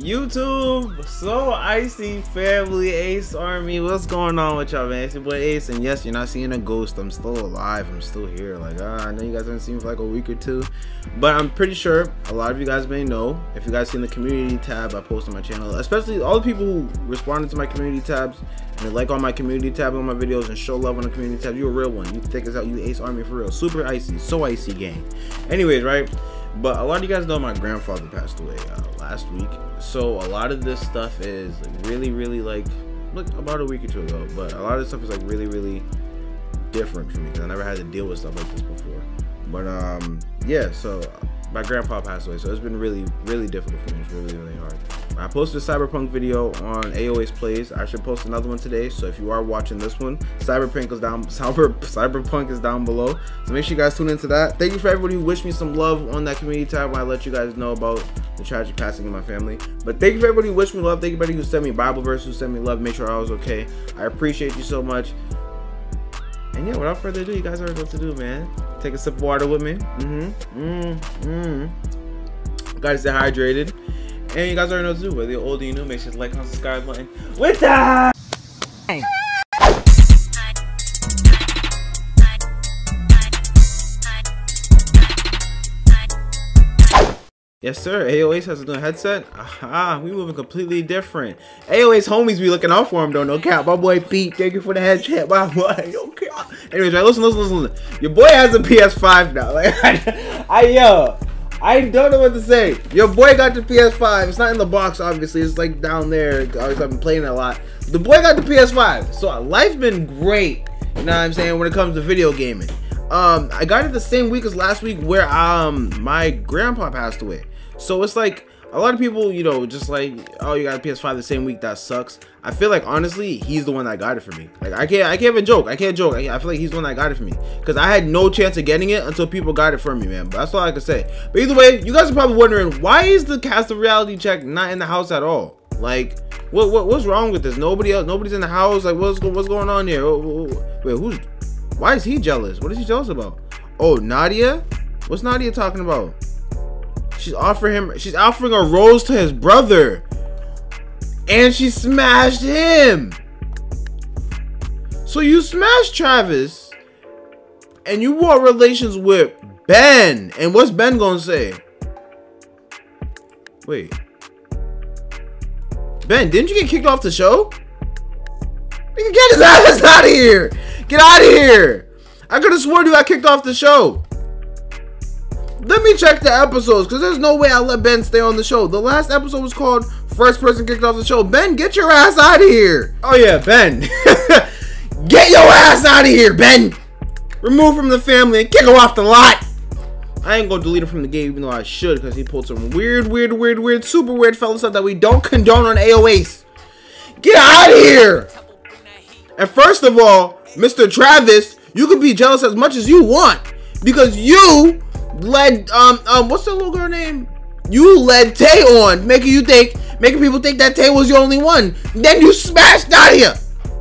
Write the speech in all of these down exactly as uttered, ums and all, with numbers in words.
YouTube, so icy family, Ace Army, what's going on with y'all, man? It's your boy Ace, and yes, you're not seeing a ghost. I'm still alive. I'm still here. Like, uh, I know you guys haven't seen me for like a week or two, but I'm pretty sure a lot of you guys may know. If you guys seen the community tab I post on my channel, especially all the people who responded to my community tabs and they like on my community tab on my videos and show love on the community tab, you a real one. You take us out, you Ace Army for real. Super icy, so icy gang. Anyways, right? But a lot of you guys know my grandfather passed away uh, last week, so a lot of this stuff is really, really like, look, about a week or two ago. But a lot of this stuff is like really, really different for me because I never had to deal with stuff like this before. But um, yeah, so my grandpa passed away, so it's been really, really difficult for me. It's really, really hard. I posted a Cyberpunk video on A O Ace Plays. I should post another one today, so if you are watching this one, Cyberpunk is down. Cyber Cyberpunk is down below. So make sure you guys tune into that. Thank you for everybody who wished me some love on that community tab when I let you guys know about the tragic passing of my family. But thank you for everybody who wished me love. Thank you for everybody who sent me Bible verse, who sent me love, make sure I was okay. I appreciate you so much. And yeah, without further ado, you guys already know what to do, man. Take a sip of water with me. Mm-hmm. Mm-hmm. Gotta stay hydrated. And you guys already know what to do. Whether you're old or you're new, make sure to like, comment, subscribe button. With that! Yes, sir. A O Ace has a new headset. Ah, we moving completely different. A O Ace homies be looking out for him, though. No cap. My boy Pete, thank you for the headset. My boy, no cap. Anyways, right, listen, listen, listen, listen. Your boy has a P S five now. Like, I, I yo. I don't know what to say. Your boy got the P S five. It's not in the box, obviously. It's like down there. I've been playing it a lot. The boy got the P S five. So life's been great. You know what I'm saying? When it comes to video gaming. Um, I got it the same week as last week where um my grandpa passed away. So it's like a lot of people, you know, just like, oh, you got a P S five the same week. That sucks. I feel like honestly, he's the one that got it for me. Like I can't, I can't even joke. I can't joke. I, I feel like he's the one that got it for me because I had no chance of getting it until people got it for me, man. But that's all I can say. But either way, you guys are probably wondering why is the cast of Reality Check not in the house at all? Like, what, what, what's wrong with this? Nobody else, nobody's in the house. Like, what's, what's going on here? Wait, who's? Why is he jealous? What is he jealous about? Oh, Nadia? What's Nadia talking about? She's offering him, she's offering a rose to his brother. And she smashed him. So you smashed Travis. And you want relations with Ben. And what's Ben gonna say? Wait. Ben, didn't you get kicked off the show? Get his ass out of here. Get out of here. I could have sworn you got kicked off the show. Let me check the episodes, because there's no way I let Ben stay on the show. The last episode was called First Person Kicked Off the Show. Ben, get your ass out of here. Oh, yeah, Ben. Get your ass out of here, Ben. Remove from the family and kick him off the lot. I ain't going to delete him from the game, even though I should, because he pulled some weird, weird, weird, weird, super weird fella stuff that we don't condone on A O Ace. Get out of here. And first of all, Mister Travis, you can be jealous as much as you want, because you led um um what's the little girl name? You led Tay on, making you think, making people think that Tay was your only one. Then you smashed Nadia.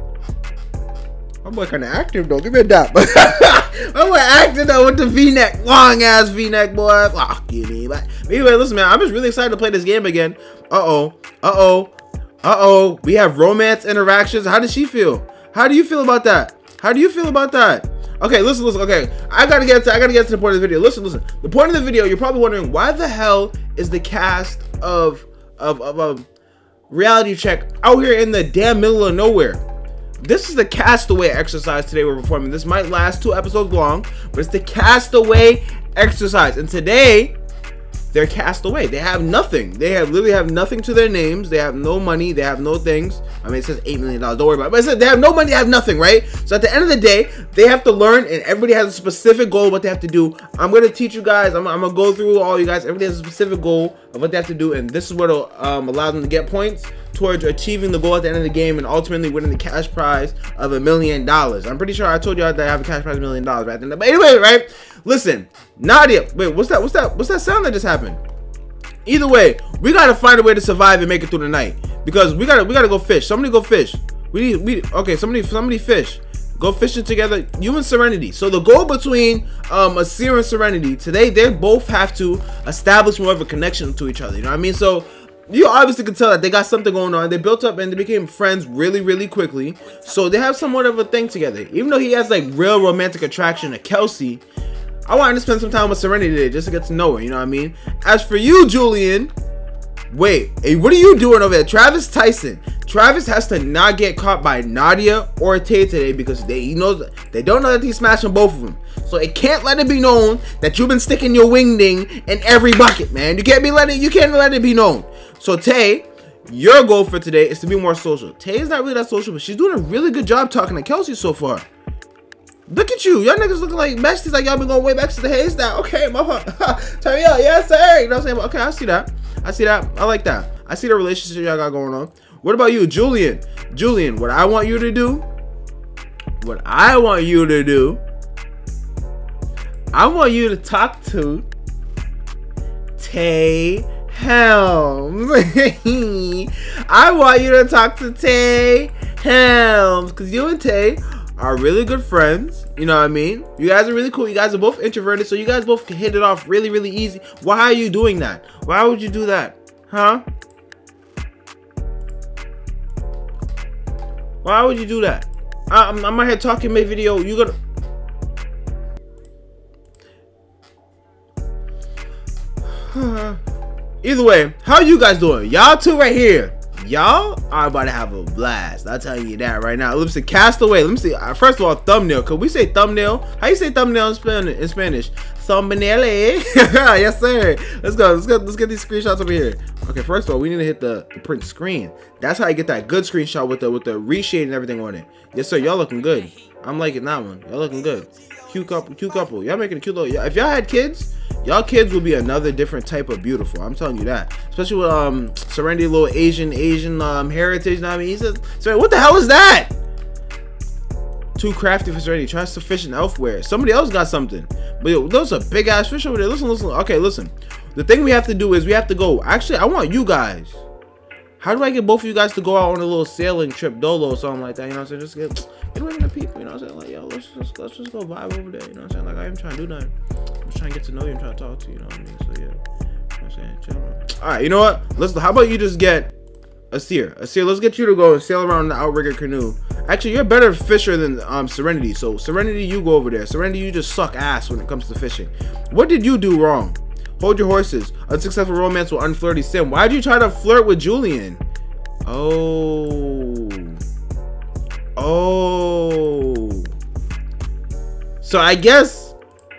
My boy kind of active though. Give me a dap. My boy active though with the V-neck, long ass V-neck, boy. Fuck you, me. But anyway, listen, man, I'm just really excited to play this game again. Uh oh, uh oh, uh oh. We have romance interactions. How does she feel? How do you feel about that? How do you feel about that? Okay, listen, listen, okay. I gotta get to I gotta get to the point of the video. Listen, listen. The point of the video, you're probably wondering why the hell is the cast of of of um, Reality Check out here in the damn middle of nowhere? This is the castaway exercise today we're performing. This might last two episodes long, but it's the castaway exercise. And today, they're cast away. They have nothing. They have literally have nothing to their names. They have no money. They have no things. I mean, it says eight million dollars. Don't worry about it. But it says they have no money. They have nothing, right? So at the end of the day, they have to learn, and everybody has a specific goal of what they have to do. I'm going to teach you guys. I'm, I'm going to go through all you guys. Everybody has a specific goal of what they have to do, and this is what will um, allow them to get points towards achieving the goal at the end of the game and ultimately winning the cash prize of a million dollars. I'm pretty sure I told you that I have a cash prize of a million dollars right then. But anyway, right? Listen, Nadia. Wait, what's that? What's that? What's that sound that just happened? Either way, we gotta find a way to survive and make it through the night because we gotta we gotta go fish. Somebody go fish. We need we okay. Somebody somebody fish. Go fishing together. You and Serenity. So the goal between um Asir and Serenity today, they both have to establish more of a connection to each other. You know what I mean? So you obviously could tell that they got something going on. They built up and they became friends really, really quickly. So they have somewhat of a thing together. Even though he has like real romantic attraction to Kelsey, I wanted to spend some time with Serenity today just to get to know her, you know what I mean? As for you, Julian, wait, hey, what are you doing over there? Travis Tyson. Travis has to not get caught by Nadia or Tay today because they he knows they don't know that he's smashing both of them. So it can't let it be known that you've been sticking your wing ding in every bucket, man. You can't be letting you can't let it be known. So Tay, your goal for today is to be more social. Tay is not really that social, but she's doing a really good job talking to Kelsey so far. Look at you. Y'all niggas looking like besties, like y'all been going way back to the haze now. Okay, motherfucker. Turn me up. Yes, sir. You know what I'm saying? Okay, I see that. I see that. I like that. I see the relationship y'all got going on. What about you, Julian? Julian, what I want you to do, what I want you to do, I want you to talk to Tay Helms. I want you to talk to Tay Helms because you and Tay are really good friends. You know what I mean? You guys are really cool. You guys are both introverted, so you guys both can hit it off really, really easy. Why are you doing that? Why would you do that? Huh? Why would you do that? I, I'm, I'm out here talking my video. You gotta. Either way, how you guys doing? Y'all two right here. Y'all are about to have a blast. I'll tell you that right now. Let me see. Castaway. Let me see. First of all, thumbnail. Could we say thumbnail? How you say thumbnail in Spanish? In Spanish? Thumbnail. Yes, sir. Let's go. Let's go. Let's get these screenshots over here. Okay. First of all, we need to hit the, the print screen. That's how you get that good screenshot with the with the reshade and everything on it. Yes, sir. Y'all looking good. I'm liking that one. Y'all looking good. Cute couple. Cute couple. Y'all making a cute little. If y'all had kids, y'all kids will be another different type of beautiful. I'm telling you that. Especially with um Serenity, little Asian Asian um heritage. You know what I mean? He says, "Sorry, what the hell is that?" Too crafty for Serenity. Tries to fish in elsewhere. Somebody else got something. But yo, those are big ass fish over there. Listen, listen. Okay, listen. The thing we have to do is we have to go. Actually, I want you guys. How do I get both of you guys to go out on a little sailing trip, dolo or something like that? You know what I'm saying? Just get get away from the people. You know what I'm saying? Like, yo, let's just let's just go vibe over there. You know what I'm saying? Like, I am trying to do nothing. I'm just trying to get to know you and trying to talk to you. You know what I mean? So yeah. You know what I'm saying? Chill, man. All right. You know what? Let's. How about you just get Asir? Asir, let's get you to go and sail around the outrigger canoe. Actually, you're a better fisher than um Serenity. So Serenity, you go over there. Serenity, you just suck ass when it comes to fishing. What did you do wrong? Hold your horses. Unsuccessful romance with unflirty sim. Why did you try to flirt with Julian? Oh. Oh. So I guess.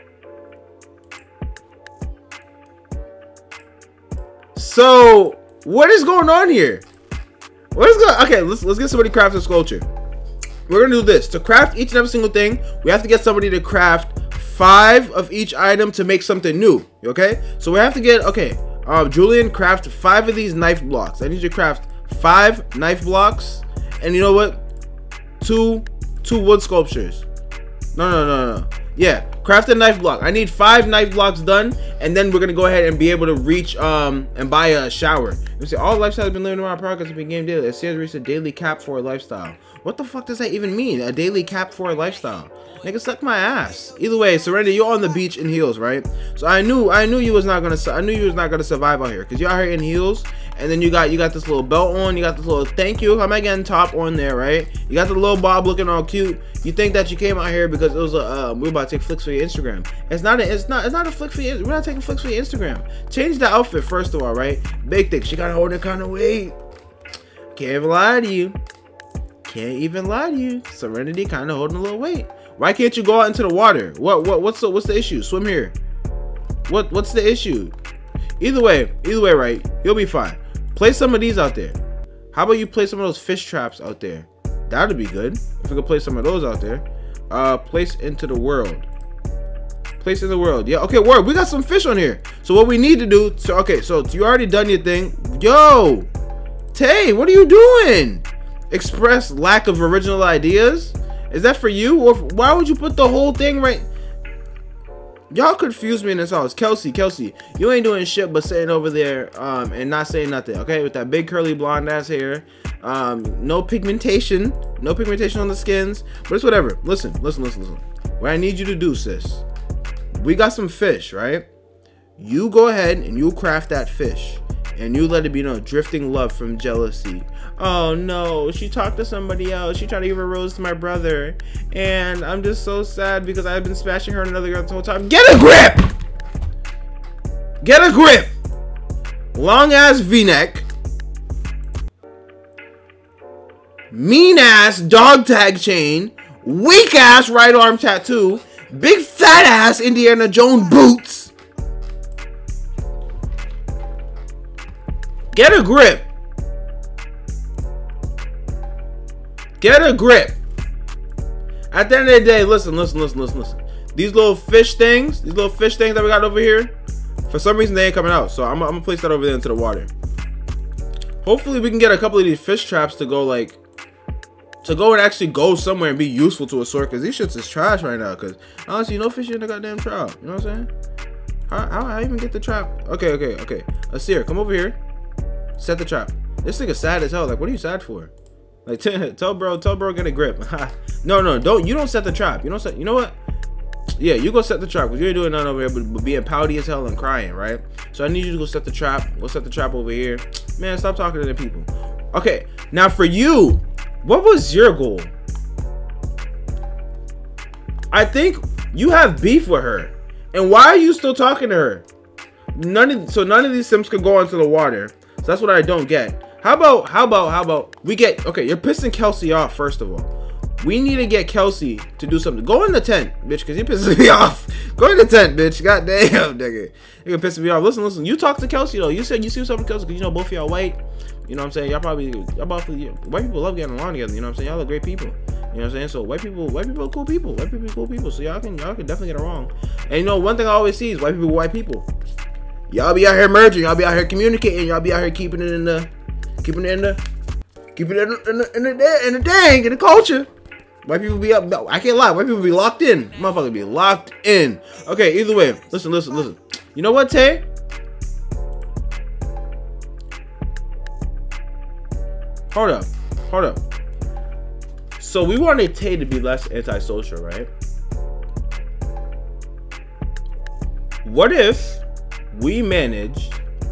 So what is going on here? What is going? Okay, let's let's get somebody to craft a sculpture. We're gonna do this. To craft each and every single thing, we have to get somebody to craft five of each item to make something new. Okay, so we have to get okay. Uh, Julian, craft five of these knife blocks. I need you to craft five knife blocks, and you know what? Two two wood sculptures. No, no, no, no. Yeah, craft a knife block. I need five knife blocks done, and then we're gonna go ahead and be able to reach um and buy a shower. You see, all lifestyles have been living around progress have been game daily. It says reach a daily cap for a lifestyle. What the fuck does that even mean? A daily cap for a lifestyle? Nigga, suck my ass. Either way, Serenity, you're on the beach in heels, right? So I knew, I knew you was not gonna, I knew you was not gonna survive out here, cause you're out here in heels, and then you got, you got this little belt on, you got this little thank you, am I getting top on there, right? You got the little bob looking all cute. You think that you came out here because it was a, uh, we were about to take flicks for your Instagram. It's not, a, it's not, it's not a flick for your, we're not taking flicks for your Instagram. Change the outfit first of all, right? Big thing, she gotta hold it kind of weight. Can't even lie to you. Can't even lie to you. Serenity kind of holding a little weight. Why can't you go out into the water? What what what's the what's the issue? Swim here. What what's the issue? Either way, either way, right? You'll be fine. Place some of these out there. How about you place some of those fish traps out there? That'd be good. If we could place some of those out there. Uh, place into the world. Place in the world. Yeah. Okay. Word. We got some fish on here. So what we need to do? So okay. So you already done your thing. Yo, Tay, what are you doing? Express lack of original ideas. Is that for you, or why would you put the whole thing right? Y'all confuse me in this house. Kelsey, Kelsey, you ain't doing shit but sitting over there um, and not saying nothing, okay? With that big curly blonde ass hair, um, no pigmentation, no pigmentation on the skins, but it's whatever. Listen, listen, listen, listen. What I need you to do, sis, we got some fish, right? You go ahead and you craft that fish. and you let it be known, drifting love from jealousy. Oh no, she talked to somebody else. She tried to give a rose to my brother, and I'm just so sad because I've been smashing her and another girl the whole time. Get a grip! Get a grip! Long ass V-neck, mean ass dog tag chain, weak ass right arm tattoo, big fat ass Indiana Jones boots. Get a grip. Get a grip. At the end of the day, listen, listen, listen, listen, listen. These little fish things, these little fish things that we got over here, for some reason they ain't coming out. So I'm, I'm gonna place that over there into the water. Hopefully we can get a couple of these fish traps to go like, to go and actually go somewhere and be useful to a sword. Cause these shits is trash right now. Cause honestly, no fish in the goddamn trap. You know what I'm saying? How, how I even get the trap? Okay, okay, okay. Asir, come over here. Set the trap. This nigga sad as hell. Like, what are you sad for? Like, tell bro, tell bro, get a grip. no, no, don't. You don't set the trap. You don't set. You know what? Yeah, you go set the trap because you ain't doing nothing over here but, but being pouty as hell and crying, right? So I need you to go set the trap. Go set the trap over here. Man, stop talking to the people. Okay, now for you, what was your goal? I think you have beef with her, and why are you still talking to her? None of so none of these sims could go into the water. So that's what I don't get. How about how about how about we get okay? You're pissing Kelsey off first of all. We need to get Kelsey to do something. Go in the tent, bitch, because he pisses me off. Go in the tent, bitch. God damn, nigga. You're pissing me off. Listen, listen. You talk to Kelsey, though. You said you see something with Kelsey because, you know, both of y'all white. You know what I'm saying? Y'all probably, y'all both, white people love getting along together. You know what I'm saying? Y'all are great people. You know what I'm saying? So white people, white people are cool people. White people are cool people. So y'all can, y'all can definitely get along. And, you know, one thing I always see is white people, white people. Y'all be out here merging. Y'all be out here communicating. Y'all be out here keeping it in the, keeping it in the, keeping it in the, in the, in the, in the dang, in the culture. White people be up. No, I can't lie. White people be locked in. Motherfucker be locked in. Okay, either way. Listen, listen, listen. You know what, Tay? Hold up. Hold up. So we wanted Tay to be less antisocial, right? What if we managed...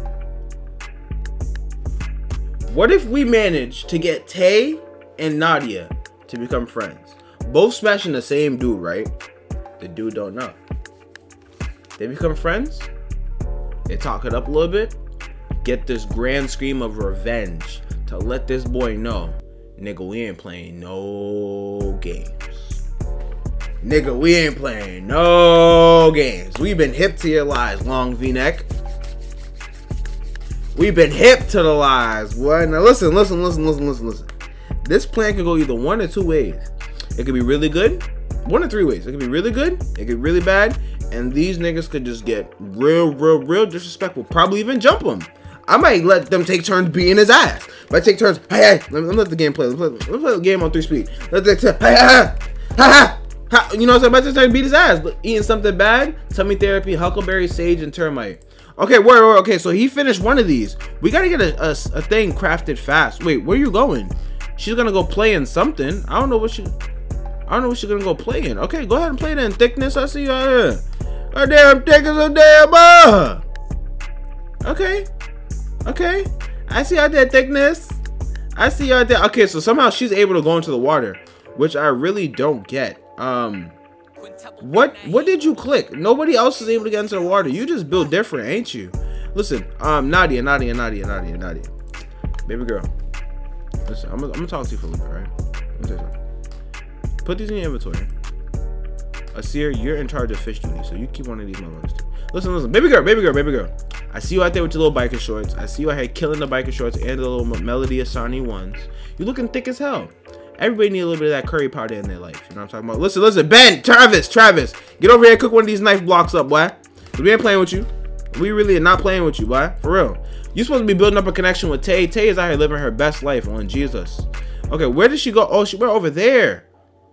What if we managed to get Tay and Nadia to become friends? Both smashing the same dude, right? The dude don't know. They become friends. They talk it up a little bit. Get this grand scheme of revenge to let this boy know, nigga, we ain't playing no games. Nigga, we ain't playing no games. We've been hip to your lies, long V-neck. We've been hip to the lies, boy. Now listen, listen, listen, listen, listen, listen. This plan could go either one or two ways. It could be really good. One or three ways. It could be really good. It could be really bad. And these niggas could just get real, real, real disrespectful. Probably even jump him. I might let them take turns beating his ass. Might take turns. Hey, hey. Let me let the game play. Let's play, let's play the game on three speed. Let the hey, ha, ha, ha. You know what I'm saying? Might take turns beat his ass. Eating something bad. Tummy therapy, huckleberry, sage, and termite. Okay, wait, wait, okay. So he finished one of these. We gotta get a, a, a thing crafted fast. Wait, where are you going? She's gonna go play in something. I don't know what she. I don't know what she's gonna go play in. Okay, go ahead and play it in thickness. I see you out here. Oh damn, thick as a damn uh. Okay, okay. I see out there thickness. I see out there. Okay, so somehow she's able to go into the water, which I really don't get. Um, what what did you click? Nobody else is able to get into the water. You just build different, ain't you? Listen, um, Nadia, Nadia, Nadia, Nadia, Nadia, baby girl. Listen, I'm gonna, I'm gonna talk to you for a little bit, right? Let me tell you something. Put these in your inventory. Asir, you're in charge of fish duty, so you keep one of these motherfuckers too. Listen, listen, baby girl, baby girl, baby girl. I see you out there with your little biker shorts. I see you out here killing the biker shorts and the little Melody Asani ones. You looking thick as hell. Everybody need a little bit of that curry powder in their life. You know what I'm talking about? Listen, listen, Ben, Travis, Travis, get over here and cook one of these knife blocks up, boy. We ain't playing with you. We really are not playing with you, boy. For real. You supposed to be building up a connection with Tay. Tay is out here living her best life on Jesus. Okay, where did she go? Oh, she went over there.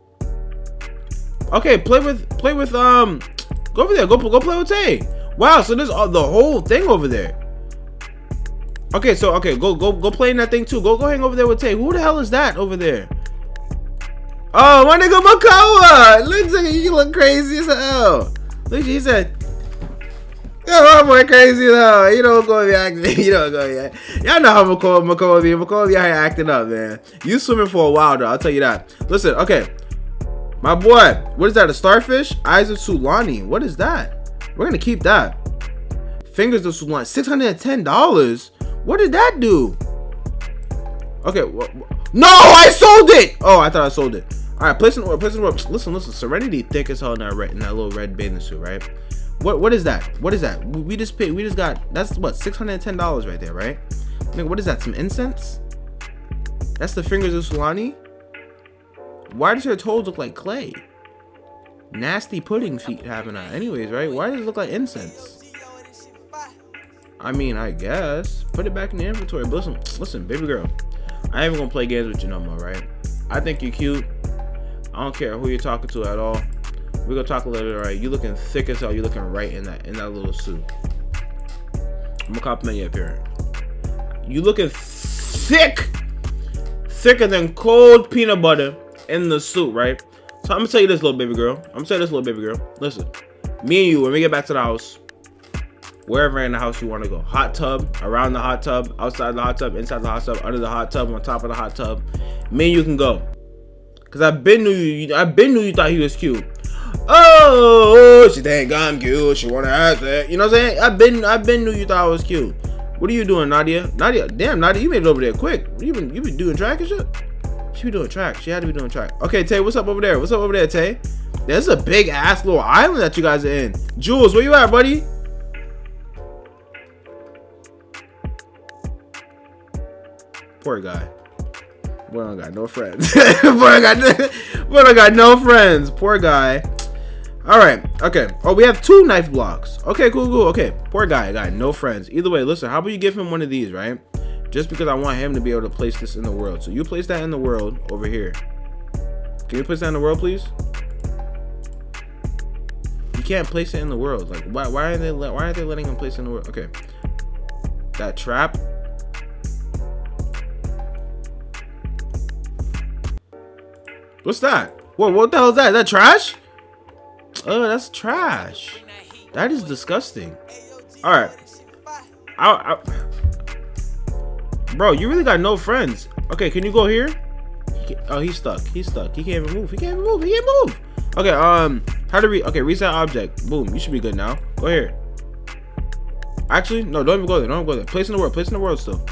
Okay, play with, play with, um, go over there. Go, go play with Tay. Wow, so there's uh, the whole thing over there. Okay, so okay, go, go, go play in that thing too. Go, go hang over there with Tay. Who the hell is that over there? Oh, my nigga Makoa. Looks like you look crazy as hell. Look, he said. Yeah, my boy crazy though. You know gonna be acting. You know gonna be. Y'all know how McCall McCall be. McCall be out here acting up, man. You swimming for a while though. I'll tell you that. Listen, okay. My boy, what is that? A starfish? Eyes of Sulani. What is that? We're gonna keep that. Fingers of Sulani. Six hundred and ten dollars. What did that do? Okay. No, I sold it. Oh, I thought I sold it. All right, place in order. Place in order. Listen, listen. Serenity thick as hell in that red, in that little red bathing suit, right? What what is that? What is that? We just paid. We just got. That's what six hundred and ten dollars right there, right? Nigga, what is that? Some incense? That's the fingers of Sulani. Why does her toes look like clay? Nasty pudding feet having that. Anyways, right? Why does it look like incense? I mean, I guess. Put it back in the inventory. But listen, listen, baby girl. I ain't even gonna play games with you no more, right? I think you're cute. I don't care who you're talking to at all. We're gonna talk a little bit, right? You looking thick as hell. You looking right in that in that little suit. I'm gonna compliment you up here. You looking thick, thicker than cold peanut butter in the suit, right? So I'm gonna tell you this, little baby girl. I'm gonna tell you this, little baby girl. Listen, me and you, when we get back to the house, wherever in the house you want to go, hot tub, around the hot tub, outside the hot tub, inside the hot tub, under the hot tub, on top of the hot tub, me and you can go. Cause I've been knew you, I've been knew you thought he was cute. Oh, she think I'm cute. She wanna ask that. You know what I'm saying? I've been, I've been knew you thought I was cute. What are you doing, Nadia? Nadia, damn, Nadia, you made it over there quick. You been, you been doing track and shit? She be doing track. She had to be doing track. Okay, Tay, what's up over there? What's up over there, Tay? There's a big ass little island that you guys are in. Jules, where you at, buddy? Poor guy. Boy, I got no friends. Boy, I got no, boy, I got no friends. Poor guy. All right. Okay. Oh, we have two knife blocks. Okay, cool, cool. Okay. Poor guy. I got no friends. Either way, listen. How about you give him one of these, right? Just because I want him to be able to place this in the world. So you place that in the world over here. Can you place that in the world, please? You can't place it in the world. Like, why? Why are they? Why aren't they letting him place it in the world? Okay. That trap. What's that? What? What the hell is that? Is that trash? Oh, that's trash. That is disgusting. All right. I, I, bro, you really got no friends. Okay, can you go here? He oh, he's stuck. He's stuck. He can't even move. He can't even move. He can't move. Okay. Um, how to re? Okay, reset object. Boom. You should be good now. Go here. Actually, no. Don't even go there. Don't go there. Place in the world. Place in the world still.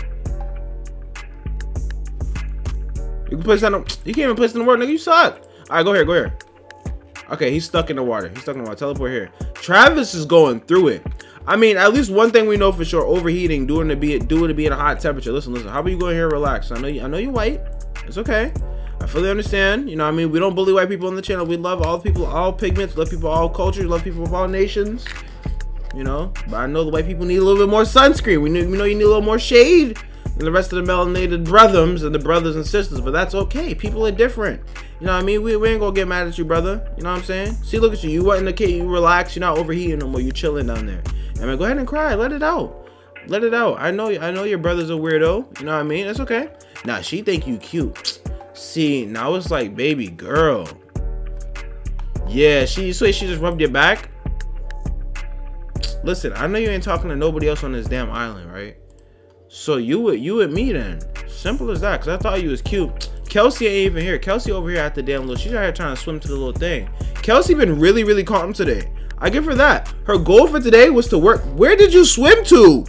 You can place that. In, you can't even place in the world, nigga. You suck. All right, go here. Go here. Okay, he's stuck in the water. He's stuck in the water. Teleport here. Travis is going through it. I mean, at least one thing we know for sure: overheating, doing to be doing to be in a hot temperature. Listen, listen. How about you go in here, relax? I know you. I know you're white. It's okay. I fully understand. You know, what I mean, we don't bully white people on the channel. We love all people, all pigments. Love people, all cultures. Love people of all nations. You know, but I know the white people need a little bit more sunscreen. We, need, we know you need a little more shade than the rest of the melanated brothers and the brothers and sisters. But that's okay. People are different. You know what I mean? We, we ain't gonna get mad at you, brother. You know what I'm saying? See, look at you. You went in the cave. You relax. You're not overheating no more. You chilling down there. I mean, go ahead and cry. Let it out. Let it out. I know. I know your brother's a weirdo. You know what I mean? That's okay. Now she think you cute. See, now it's like, baby girl. Yeah, she. So she just rubbed your back. Listen, I know you ain't talking to nobody else on this damn island, right? So you with you with me then. Simple as that. Cause I thought you was cute. Kelsey ain't even here. Kelsey over here at the damn little. She's out here trying to swim to the little thing. Kelsey been really, really calm today. I give her that. Her goal for today was to work. Where did you swim to?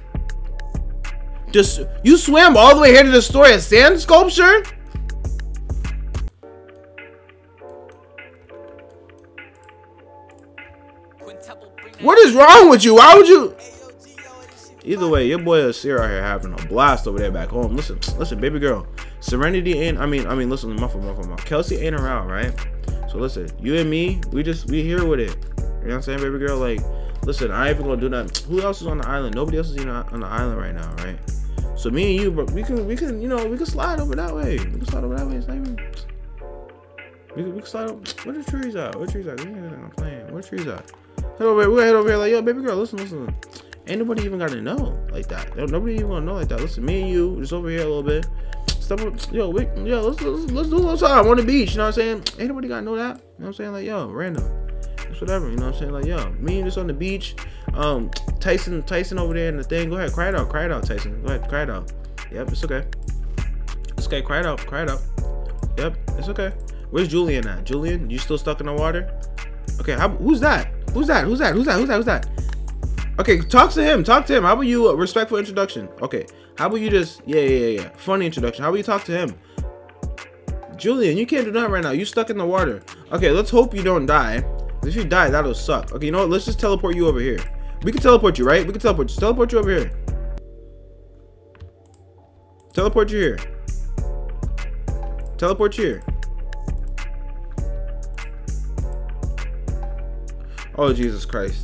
Just you swam all the way here to the store at sand sculpture? What is wrong with you? Why would you? Either way, your boy Asir out here having a blast over there back home. Listen, listen, baby girl. Serenity ain't. I mean, I mean, listen, muffle, muffle, muffle. Kelsey ain't around, right? So listen, you and me, we just we here with it. You know what I'm saying, baby girl? Like, listen, I ain't even gonna do nothing. Who else is on the island? Nobody else is even on the island right now, right? So me and you, bro, we can, we can, you know, we can slide over that way. We can slide over that way. It's not even. We can, we can slide over. Where the trees at? Where the trees at? I'm playing. Where the trees at? Head over here. We're head over here. Like, yo, baby girl, listen, listen. Ain't nobody even gotta know like that. Nobody even gonna know like that. Listen, me and you, just over here a little bit. Step up, yo, wait, yo, let's, let's let's do a little time on the beach. You know what I'm saying? Ain't nobody gotta know that. You know what I'm saying? Like, yo, random. It's whatever. You know what I'm saying? Like, yo, me and just on the beach. Um, Tyson, Tyson over there in the thing. Go ahead, cry it out, cry it out, Tyson. Go ahead, cry it out. Yep, it's okay. It's okay, cry it out, cry it out. Yep, it's okay. Where's Julian at? Julian, you still stuck in the water? Okay, how, who's that? Who's that? Who's that? Who's that? Who's that? Who's that? Okay, talk to him. Talk to him. How about you? Uh, respectful introduction. Okay, how about you just yeah, yeah, yeah, yeah. Funny introduction. How about you talk to him? Julian, you can't do that right now. You stuck in the water. Okay, let's hope you don't die. If you die, that'll suck. Okay, you know what? Let's just teleport you over here. We can teleport you, right? We can teleport. Just teleport you over here. Teleport you here. Teleport you here. Oh, Jesus Christ.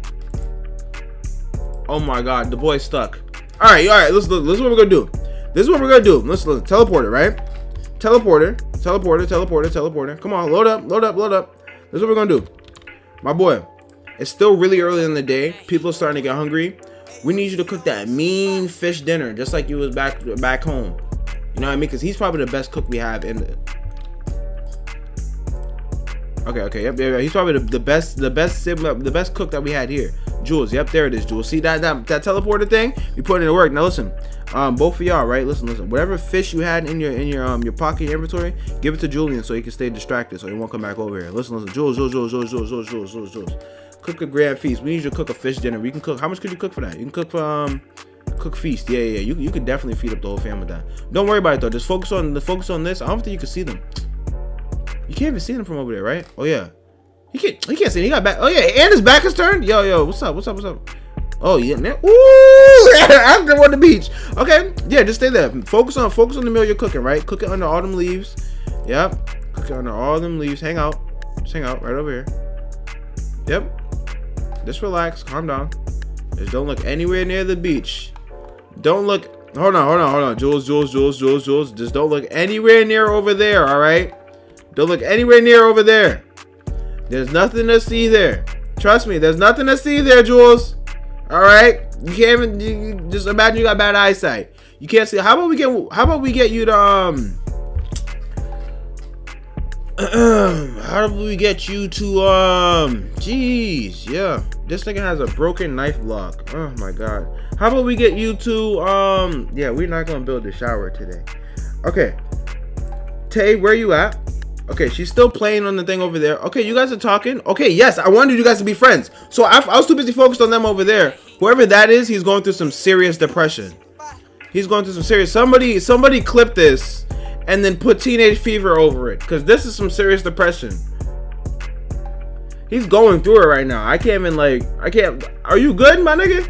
Oh my God, the boy's stuck. All right, all right. Let's look. This is what we're gonna do. This is what we're gonna do. Let's look. Teleporter, right? Teleporter, teleporter, teleporter, teleporter. Come on, load up, load up, load up. This is what we're gonna do. My boy, it's still really early in the day. People are starting to get hungry. We need you to cook that mean fish dinner, just like you was back back home. You know what I mean? Because he's probably the best cook we have in the. Okay, okay, yep, yep, yep. He's probably the, the best, the best sibling, the best cook that we had here. Jules, yep, there it is, Jules. See that that that teleporter thing? You put it to work. Now listen, um, both of y'all, right? Listen, listen. Whatever fish you had in your in your um your pocket your inventory, give it to Julian so he can stay distracted, so he won't come back over here. Listen, listen, Jules, Jules, Jules, Jules, Jules, Jules, Jules, Jules, Jules. Cook a grand feast. We need you to cook a fish dinner. We can cook. How much could you cook for that? You can cook for um, cook feast. Yeah, yeah. You you could definitely feed up the whole family with that. Don't worry about it though. Just focus on the focus on this. I don't think you can see them. You can't even see them from over there, right? Oh yeah. He can't. He can't see. He got back. Oh yeah, and his back is turned. Yo, yo, what's up? What's up? What's up? Oh yeah, man. Ooh, I'm on the beach. Okay, yeah, just stay there. Focus on, focus on the meal you're cooking. Right, cook it under all them leaves. Yep, cook it under all them leaves. Hang out, just hang out right over here. Yep. Just relax. Calm down. Just don't look anywhere near the beach. Don't look. Hold on, hold on, hold on. Jules, Jules, Jules, Jules, Jules. Just don't look anywhere near over there. All right. Don't look anywhere near over there. There's nothing to see there. Trust me, there's nothing to see there, Jules. All right, you can't even you, just imagine you got bad eyesight. You can't see. How about we get? How about we get you to um? How do we get you to um? Jeez, yeah. This thing has a broken knife block. Oh my God. How about we get you to um? Yeah, we're not gonna build a shower today. Okay. Tay, where you at? Okay, she's still playing on the thing over there. Okay, you guys are talking. Okay, yes, I wanted you guys to be friends. So I, I was too busy focused on them over there. Whoever that is, he's going through some serious depression. He's going through some serious. Somebody, somebody clip this and then put Teenage Fever over it, because this is some serious depression. He's going through it right now. I can't even like. I can't. Are you good, my nigga?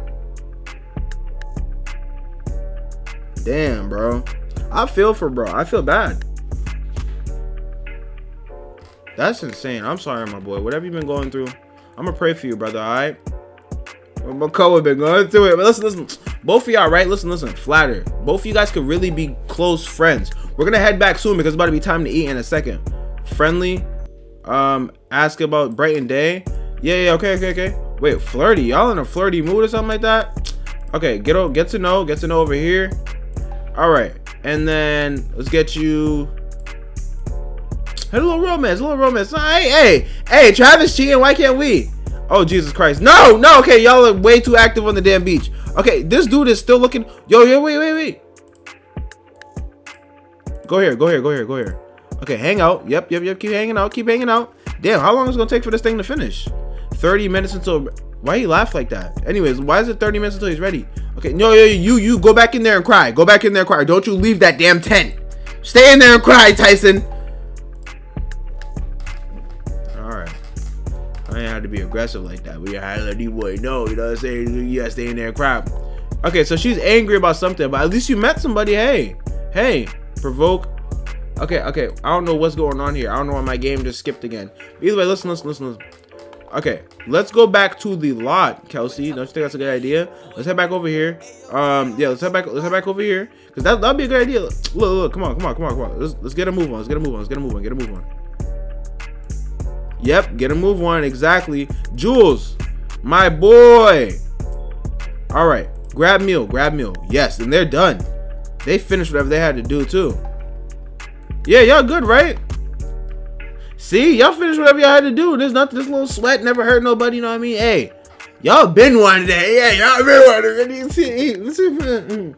Damn, bro. I feel for bro. I feel bad. That's insane. I'm sorry, my boy. Whatever you've been going through, I'm gonna pray for you, brother. All right. My co been going through it, but listen, listen. Both of y'all, right? Listen, listen. Flatter. Both of you guys could really be close friends. We're gonna head back soon because it's about to be time to eat in a second. Friendly. Um, ask about Brighton Day. Yeah, yeah. Okay, okay, okay. Wait, flirty. Y'all in a flirty mood or something like that? Okay, get get to know, get to know over here. All right, and then let's get you. Hey, a little romance, a little romance. Hey, hey, hey, Travis cheating. Why can't we? Oh, Jesus Christ. No, no. Okay, y'all are way too active on the damn beach. Okay, this dude is still looking. Yo, yo, wait, wait, wait. Go here, go here, go here, go here. Okay, hang out. Yep, yep, yep. Keep hanging out. Keep hanging out. Damn, how long is it gonna take for this thing to finish? thirty minutes until. Why he laugh like that? Anyways, why is it thirty minutes until he's ready? Okay, no, yo, you, you go back in there and cry. Go back in there and cry. Don't you leave that damn tent. Stay in there and cry, Tyson. I ain't had to be aggressive like that. We had to let you boy know, you know what I'm saying? You gotta stay in there and cry. Okay, so she's angry about something, but at least you met somebody. Hey, hey, provoke. Okay, okay. I don't know what's going on here. I don't know why my game just skipped again. Either way, listen, listen, listen, listen. Okay, let's go back to the lot, Kelsey. Don't you think that's a good idea? Let's head back over here. Um, yeah, let's head back. Let's head back over here because that that'd be a good idea. Look, look, look. Come on, come on, come on, come on. Let's let's get a move on. Let's get a move on. Let's get a move on. Get a move on. Yep, get a move on. Exactly. Jules, my boy. All right, grab meal, grab meal. Yes, and they're done. They finished whatever they had to do too. Yeah, y'all good, right? See, y'all finished whatever y'all had to do. There's nothing. This little sweat never hurt nobody. You know what I mean? Hey, Y'all been wanting that. Yeah, y'all been wanting that. See, mm.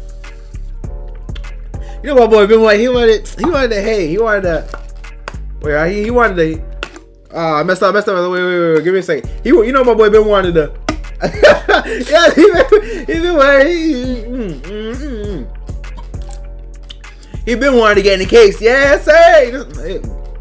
You know my boy been wanting. He wanted. He wanted the hey. He wanted the. Wait, he, he wanted the. Ah, uh, I messed up. Messed up. Wait, wait, wait, wait. Give me a second. He, you know my boy been wanting the. Yeah, he been. He been wanting. Mm, mm, mm. He been wanting to get in the case. Yes, hey.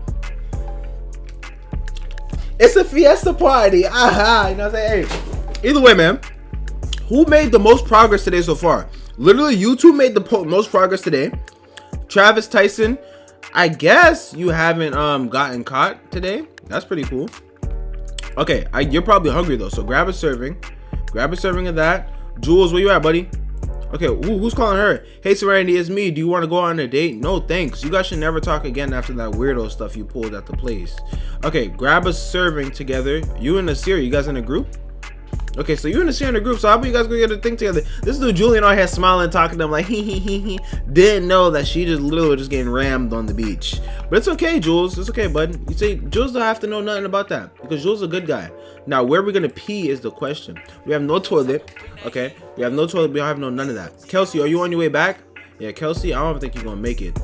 It's a fiesta party. Aha. You know what I'm saying? Hey. Either way, man. Who made the most progress today so far? Literally, you two made the po most progress today. Travis Tyson. I guess you haven't um gotten caught today. That's pretty cool. Okay, I, you're probably hungry though. So grab a serving. Grab a serving of that. Jules, where you at, buddy? Okay, ooh, who's calling her? Hey, Serenity, it's me. Do you want to go on a date? No, thanks. You guys should never talk again after that weirdo stuff you pulled at the place. Okay, grab a serving together. You and Nasir, you guys in a group? Okay, so you and Nasir in a group. So how about you guys go get a thing together? This dude Julian out here smiling, talking to them like, hee hee hee hee. Didn't know that she just literally just getting rammed on the beach. But it's okay, Jules. It's okay, bud. You say Jules don't have to know nothing about that because Jules is a good guy. Now, where we're gonna pee is the question. We have no toilet. Okay, we have no toilet. We don't have no none of that. Kelsey, are you on your way back? Yeah, Kelsey, I don't think you're gonna make it.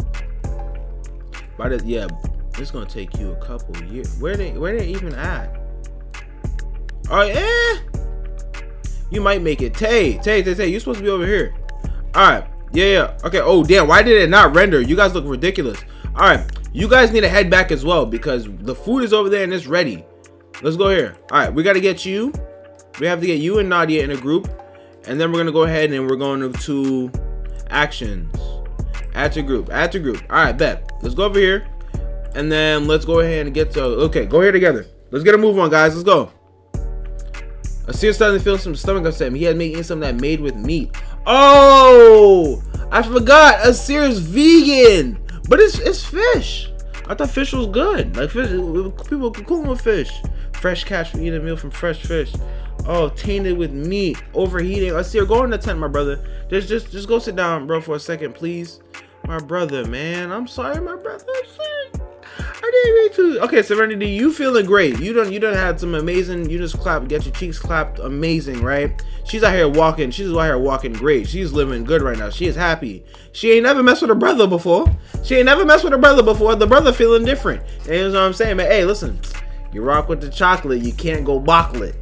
But it, yeah, it's gonna take you a couple years. Where they where they even at? Oh yeah, you might make it. Tay, Tay, Tay, Tay, you're supposed to be over here. All right, yeah, yeah. Okay. Oh damn, why did it not render? You guys look ridiculous. All right, you guys need to head back as well because the food is over there and it's ready. Let's go here. All right, we got to get you. We have to get you and Nadia in a group. And then we're going to go ahead and we're going to actions. Add to group. Add to group. All right, bet. Let's go over here. And then let's go ahead and get to... Okay, go here together. Let's get a move on, guys. Let's go. Asir starting to feel some stomach upset. He had made eating something that made with meat. Oh! I forgot. Asir's vegan. But it's, it's fish. I thought fish was good. Like fish, people could cook with fish. Fresh catch from eating a meal from fresh fish. Oh, tainted with meat, overheating. I see her. Go in the tent, my brother. Just, just, just go sit down, bro, for a second, please. My brother, man. I'm sorry, my brother. I'm sorry. I didn't mean to. Okay, Serenity, you feeling great? You don't, you don't have some amazing. You just clap, get your cheeks clapped, amazing, right? She's out here walking. She's out here walking great. She's living good right now. She is happy. She ain't never messed with her brother before. She ain't never messed with her brother before. The brother feeling different. And you know what I'm saying, man? Hey, listen. You rock with the chocolate, you can't go bocklet.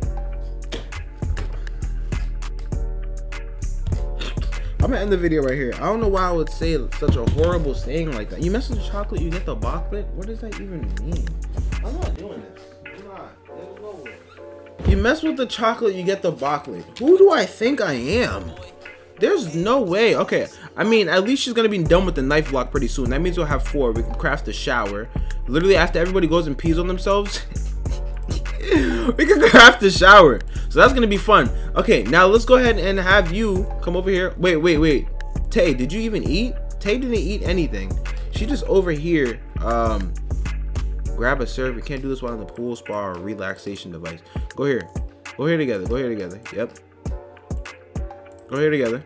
I'm gonna end the video right here. I don't know why I would say such a horrible saying like that. You mess with the chocolate, you get the bocklet? What does that even mean? I'm not doing this. I'm not. There's no way. You mess with the chocolate, you get the bocklet. Who do I think I am? There's no way. Okay, I mean, at least she's gonna be done with the knife block pretty soon. That means we'll have four. We can craft a shower. Literally, after everybody goes and pees on themselves, we can craft a shower. So that's gonna be fun. Okay, now let's go ahead and have you come over here. Wait, wait, wait. Tay, did you even eat? Tay didn't eat anything. She just over here. Um, grab a serve. We can't do this while in the pool, spa, or relaxation device. Go here. Go here together. Go here together. Yep. Go here together.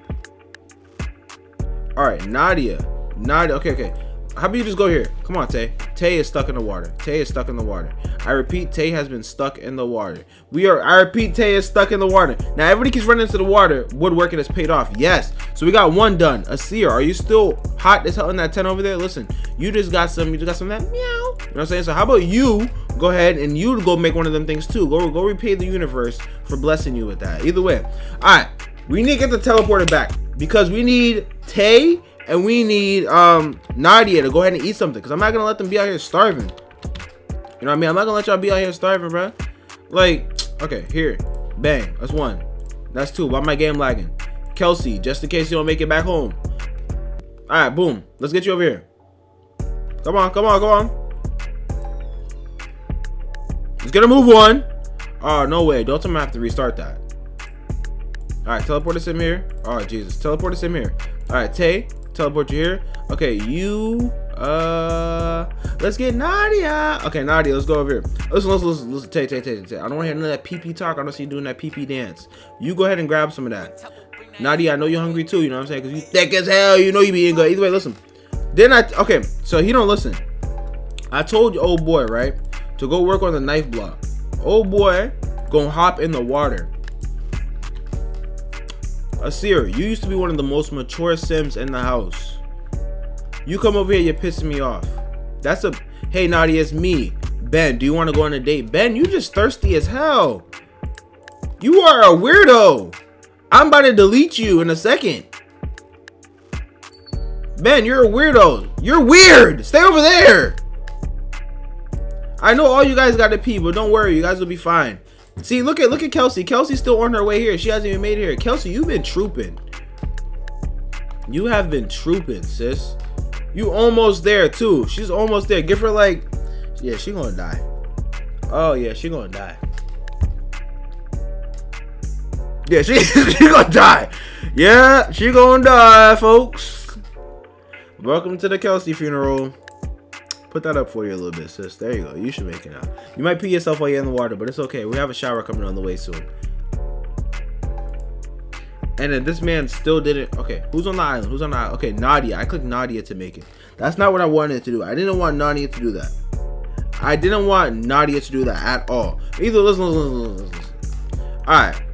All right, Nadia. Nadia. Okay, okay. How about you just go here? Come on, Tay. Tay is stuck in the water. Tay is stuck in the water. I repeat, Tay has been stuck in the water. We are, I repeat, Tay is stuck in the water. Now, everybody keeps running into the water. Woodworking has paid off. Yes. So we got one done. Asir, are you still hot as hell in that tent over there? Listen, you just got some, you just got some of that meow. You know what I'm saying? So how about you go ahead and you go make one of them things too. Go, go repay the universe for blessing you with that. Either way. All right. We need to get the teleporter back because we need Tay and we need um Nadia to go ahead and eat something because I'm not gonna let them be out here starving. You know what I mean? I'm not gonna let y'all be out here starving, bro. Like, okay, here, bang, that's one, that's two. Why my game lagging? Kelsey, just in case you don't make it back home. All right, boom. Let's get you over here. Come on, come on, come on. Let's get a move on. Oh no way! Don't tell me I have to restart that. All right, teleport us in here. Oh Jesus, teleport us in here. All right, Tay, teleport you here. Okay, you. Uh, let's get Nadia. Okay, Nadia, let's go over here. Listen, listen, listen, listen. Tay, Tay, Tay, Tay. I don't want to hear none of that pee pee talk. I don't see you doing that pee pee dance. You go ahead and grab some of that. Nadia, I know you're hungry too. You know what I'm saying? Cause you thick as hell. You know you be eating good. Either way, listen. Then I. Okay, so he don't listen. I told you, old boy, right, to go work on the knife block. Old boy gonna hop in the water. Asir, you used to be one of the most mature Sims in the house. You come over here, you're pissing me off. That's a, hey Nadia, it's me. Ben, do you want to go on a date? Ben, you just thirsty as hell. You are a weirdo. I'm about to delete you in a second. Ben, you're a weirdo. You're weird. Stay over there. I know all you guys got to pee, but don't worry, you guys will be fine. See, look at look at Kelsey. Kelsey's still on her way here. She hasn't even made it here. Kelsey, you've been trooping. You have been trooping, sis. You almost there too. She's almost there. Give her like, yeah, she gonna die. Oh yeah, she gonna die. Yeah, she she gonna die. Yeah, she gonna die, folks. Welcome to the Kelsey funeral. Put that up for you a little bit, sis. There you go. You should make it out. You might pee yourself while you're in the water, but it's okay. We have a shower coming on the way soon. And then this man still didn't. Okay, who's on the island? Who's on the island? Okay, Nadia. I clicked Nadia to make it. That's not what I wanted to do. I didn't want Nadia to do that. I didn't want Nadia to do that at all. Either listen, listen, listen, listen. All right.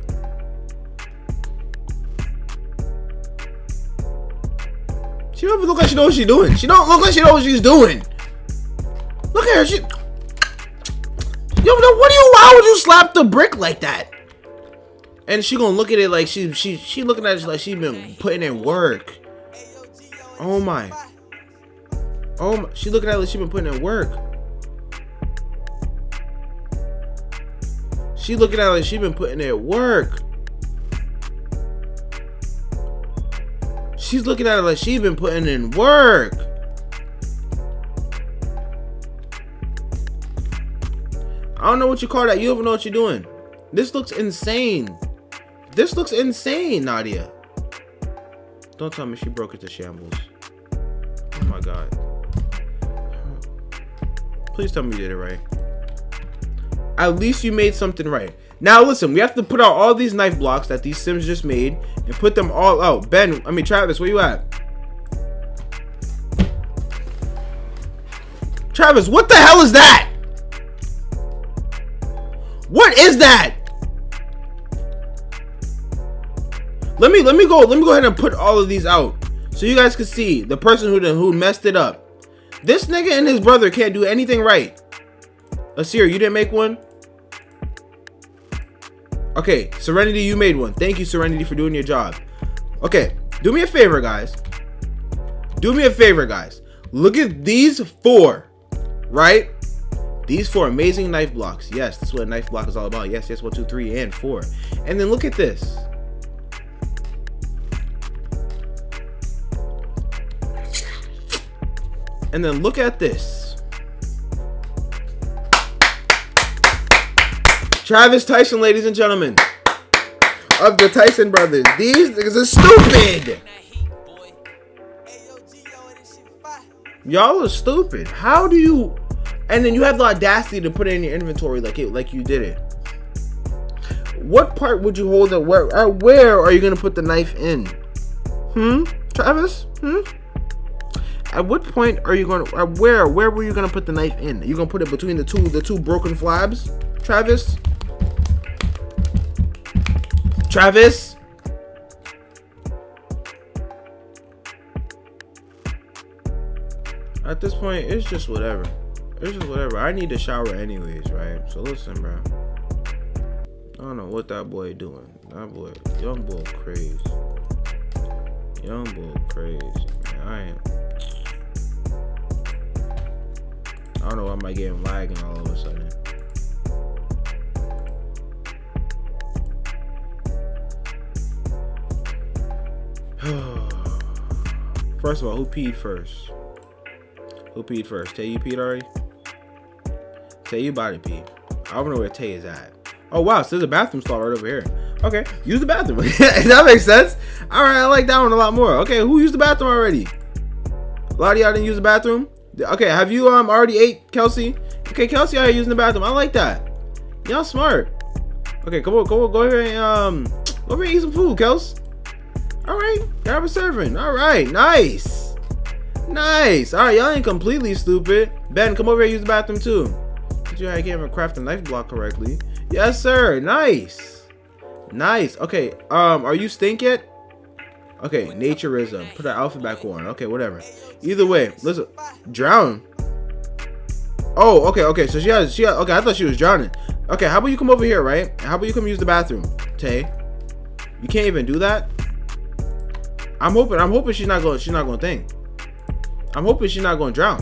She don't even look like she knows what she's doing. She don't look like she knows what she's doing. Look at her. She. Yo, what do you? Why would you slap the brick like that? And she gonna look at it like she she she looking at it like she been putting in work. Oh my. Oh my. She looking at it like she been putting in work. She looking at it like she been putting in work. She's looking at it like she been putting in work. I don't know what you call that. You don't even know what you're doing. This looks insane. This looks insane, Nadia. Don't tell me she broke into shambles. Oh my god. Please tell me you did it right. At least you made something right. Now listen, we have to put out all these knife blocks that these Sims just made and put them all out. Ben, I mean Travis, where you at? Travis, what the hell is that? What is that? Let me let me go. Let me go ahead and put all of these out so you guys can see the person who who messed it up. This nigga and his brother can't do anything right. Asir, you didn't make one? Okay, Serenity, you made one. Thank you, Serenity, for doing your job. Okay, do me a favor, guys. Do me a favor, guys. Look at these four, right? These four amazing knife blocks. Yes, that's what a knife block is all about. Yes, yes, one, two, three, and four. And then look at this. And then look at this. Travis Tyson, ladies and gentlemen, of the Tyson brothers. These niggas are stupid. Y'all are stupid. How do you? And then you have the audacity to put it in your inventory like it, like you did it. What part would you hold it? Where, uh, where are you gonna put the knife in? Hmm, Travis? Hmm. At what point are you gonna? Uh, where, where were you gonna put the knife in? Are you gonna put it between the two, the two broken flabs, Travis? Travis? At this point, it's just whatever. It's just whatever. I need to shower anyways, right? So listen, bro. I don't know what that boy doing. That boy, young boy crazy. Young boy crazy, man. I am. I don't know why am I getting lagging all of a sudden. First of all, who peed first? Who peed first? Tay, you peed already? Tay, you body peed. I don't know where Tay is at. Oh wow, so there's a bathroom stall right over here. Okay, use the bathroom. That makes sense. All right, I like that one a lot more. Okay, who used the bathroom already? A lot of y'all didn't use the bathroom. Okay, have you um already ate, Kelsey? Okay, Kelsey out here using the bathroom. I like that. Y'all smart. Okay, come on, go go here and um go over and eat some food, Kels. All right, grab a serving. All right, nice, nice. All right, y'all ain't completely stupid. Ben, come over here and use the bathroom too. Did you I can't even craft a knife block correctly? Yeah, Yes, sir. Nice. Nice. Okay. Um, are you stink yet? Okay, naturism. Put her outfit back on. Okay, whatever. Either way, listen. Drown. Oh, okay, okay. So she has, she has, okay, I thought she was drowning. Okay, how about you come over here, right? How about you come use the bathroom, Tay? You can't even do that? I'm hoping, I'm hoping she's not going, she's not going to think. I'm hoping she's not going to drown.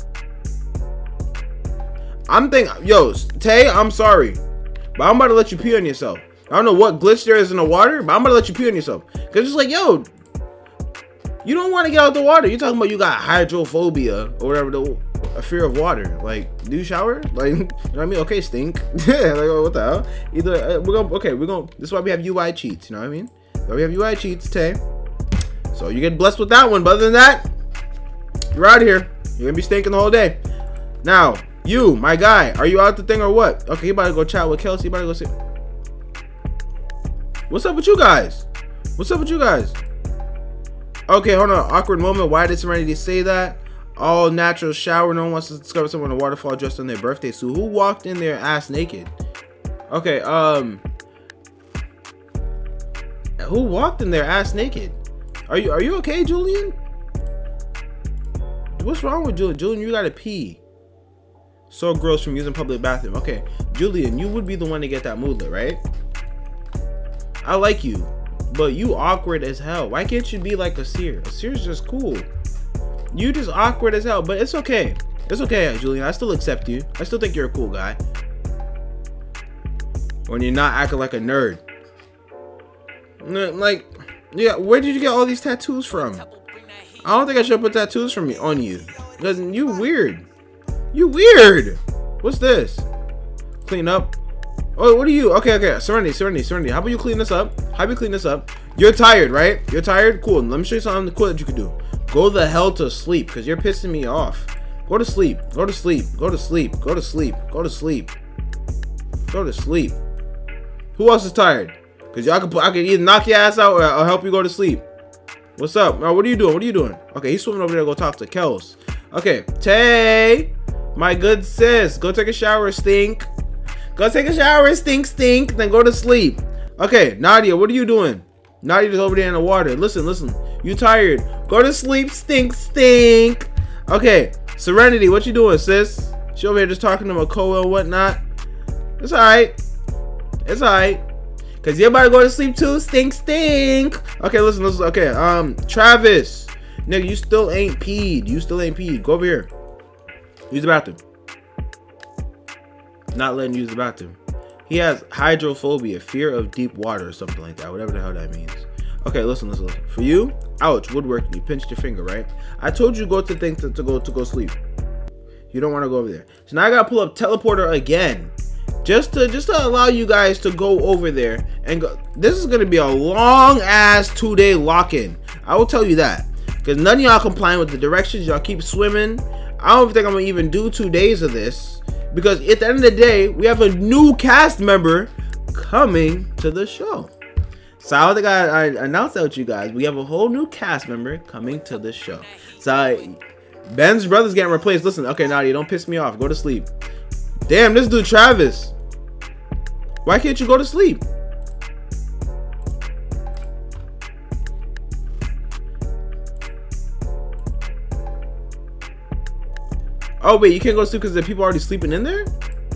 I'm thinking, yo, Tay, I'm sorry, but I'm about to let you pee on yourself. I don't know what glitch there is in the water, but I'm about to let you pee on yourself. Cause it's like, yo, you don't want to get out the water. You're talking about you got hydrophobia or whatever, the a fear of water. Like, do you shower? Like, you know what I mean? Okay, stink. Yeah, like, what the hell? Either uh, we're gonna, okay, we're gonna. This is why we have U I cheats. You know what I mean? So we have U I cheats, Tay. So you get blessed with that one. But other than that, you're out of here. You're gonna be stinking the whole day. Now, you, my guy, are you out the thing or what? Okay, you about to go chat with Kelsey. You about to go see. What's up with you guys? What's up with you guys? Okay, hold on. Awkward moment. Why did Serenity say that? All natural shower. No one wants to discover someone in a waterfall dressed on their birthday suit. Who walked in there ass naked? Okay, um. Who walked in there ass naked? Are you are you okay, Julian? What's wrong with Julian? Julian, you gotta pee. So gross from using public bathroom. Okay, Julian, you would be the one to get that moodlet, right? I like you, but you awkward as hell. Why can't you be like a seer? A seer's just cool. You just awkward as hell, but it's okay. It's okay, Julian. I still accept you. I still think you're a cool guy. When you're not acting like a nerd. Like, yeah, where did you get all these tattoos from? I don't think I should put tattoos from me on you. Because you weird. You weird. What's this? Clean up. Oh, what are you? Okay, okay. Serenity, Serenity, Serenity. How about you clean this up? How about you clean this up? You're tired, right? You're tired? Cool. Let me show you something cool that you can do. Go the hell to sleep, because you're pissing me off. Go to sleep. Go to sleep. Go to sleep. Go to sleep. Go to sleep. Go to sleep. Who else is tired? Because y'all can put, I can either knock your ass out or I'll help you go to sleep. What's up? Oh, what are you doing? What are you doing? Okay, he's swimming over there to go talk to Kels. Okay, Tay, my good sis, go take a shower, stink. Go take a shower, stink, stink, then go to sleep. Okay, Nadia, what are you doing? Nadia's over there in the water. Listen, listen. You tired. Go to sleep, stink, stink. Okay, Serenity, what you doing, sis? She over here just talking to Makoa and whatnot. It's alright. It's alright. Cause you're about to go to sleep too, stink, stink. Okay, listen, listen. Okay, um, Travis. Nigga, you still ain't peed. You still ain't peed. Go over here. Use the bathroom. Not letting you use the bathroom. He has hydrophobia, fear of deep water or something like that. Whatever the hell that means. Okay, listen, listen, listen. For you, ouch, woodworking. You pinched your finger, right? I told you go to think to, to go to go sleep. You don't want to go over there. So now I gotta pull up teleporter again. Just to just to allow you guys to go over there and go. This is gonna be a long ass two day lock-in. I will tell you that. Because none of y'all complying with the directions. Y'all keep swimming. I don't think I'm gonna even do two days of this. Because at the end of the day, we have a new cast member coming to the show. So I don't think I, I announced that with you guys. We have a whole new cast member coming to the show. So I, Ben's brother's getting replaced. Listen, okay, Nadia, don't piss me off. Go to sleep. Damn, this dude Travis. Why can't you go to sleep? Oh wait, you can't go to sleep because the people already sleeping in there?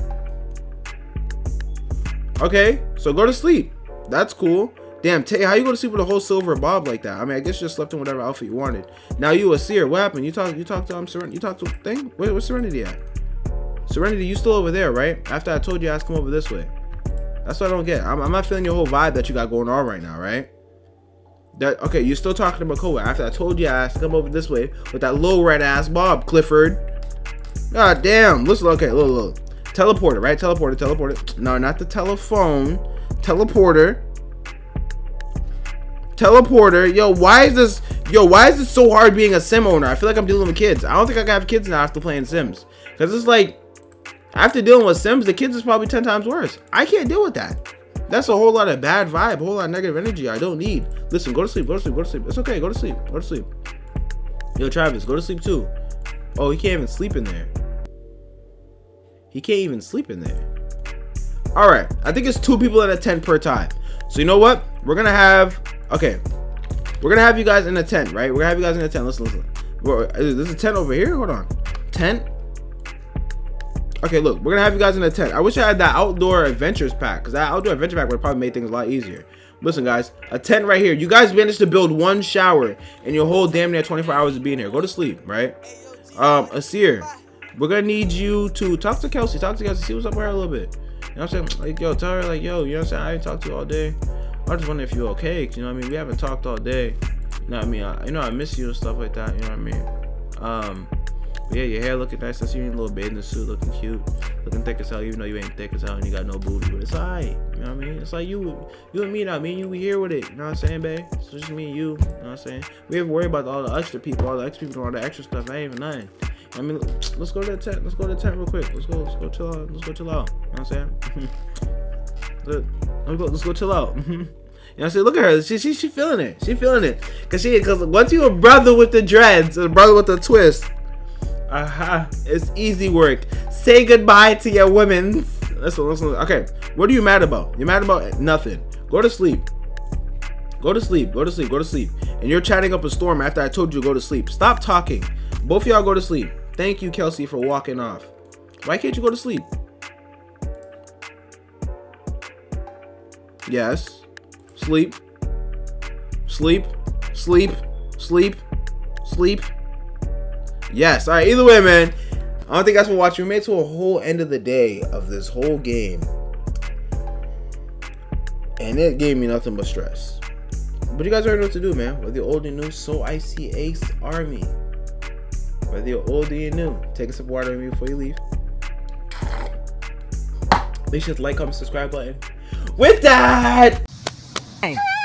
Okay, so go to sleep. That's cool. Damn, Tay, how you go to sleep with a whole silver bob like that? I mean, I guess you just slept in whatever outfit you wanted. Now you a seer. What happened? You talk you talked to um Serenity. You talked to thing? Wait, where's Serenity at? Serenity, you still over there, right? After I told you I asked him over this way. That's what I don't get. I'm, I'm not feeling your whole vibe that you got going on right now, right? That okay, you're still talking to Makoa after I told you I asked to come over this way with that low red ass bob, Clifford. God damn. Listen, okay, look, look. Teleporter, right? Teleporter, teleporter. No, not the telephone. Teleporter. Teleporter. Yo, why is this yo, why is this so hard being a sim owner? I feel like I'm dealing with kids. I don't think I can have kids now after playing Sims. Because it's like after dealing with Sims, the kids is probably ten times worse. I can't deal with that. That's a whole lot of bad vibe, a whole lot of negative energy I don't need. Listen, go to sleep, go to sleep, go to sleep. It's okay, go to sleep, go to sleep. Yo, Travis, go to sleep too. Oh, he can't even sleep in there. He can't even sleep in there. All right, I think it's two people in a tent per time. So you know what? We're gonna have, okay, we're gonna have you guys in a tent, right? We're gonna have you guys in a tent. Listen, listen. There's a tent over here. Hold on, tent. Okay, look, we're gonna have you guys in a tent. I wish I had that outdoor adventures pack, because that outdoor adventure pack would have probably made things a lot easier. Listen, guys, a tent right here. You guys managed to build one shower in your whole damn near twenty-four hours of being here. Go to sleep, right? Um, Asir, we're gonna need you to talk to Kelsey. Talk to Kelsey. See what's up with her a little bit. You know what I'm saying? Like, yo, tell her, like, yo, you know what I'm saying? I ain't talked to you all day. I just wonder if you're okay. You know what I mean? We haven't talked all day. You know what I mean? I, you know, I miss you and stuff like that. You know what I mean? Um, yeah, your hair looking nice. I see you in a little bathing suit, looking cute, looking thick as hell. Even though you ain't thick as hell and you got no booty, but it's alright. You know what I mean? It's like you, you and me now. Me and you, we here with it. You know what I'm saying, babe? It's just me and you. You know what I'm saying? We have to worry about all the extra people, all the extra people, all the extra stuff. That ain't even nothing. I mean, let's go to the tent. Let's go to the tent real quick. Let's go. Let's go chill out. Let's go chill out. You know what I'm saying? let's go. Let's go chill out. You know what I'm saying? Look at her. She she she feeling it. She feeling it. Cause she cause once you a brother with the dreads, a brother with the twist. Aha, uh-huh. It's easy work. Say goodbye to your women. Listen, listen. Okay, what are you mad about? You're mad about nothing. Go to sleep. Go to sleep. Go to sleep. Go to sleep. And you're chatting up a storm after I told you to go to sleep. Stop talking. Both of y'all go to sleep. Thank you, Kelsey, for walking off. Why can't you go to sleep? Yes. Sleep. Sleep. Sleep. Sleep. Sleep. Yes. All right. Either way, man. I don't think that's what watching. We made it to a whole end of the day of this whole game, and it gave me nothing but stress. But you guys already know what to do, man. Whether you're old or new, so I see Ace Army. Whether you're old or you're new, take a sip of water with me before you leave. Make sure to like, comment, subscribe button. With that.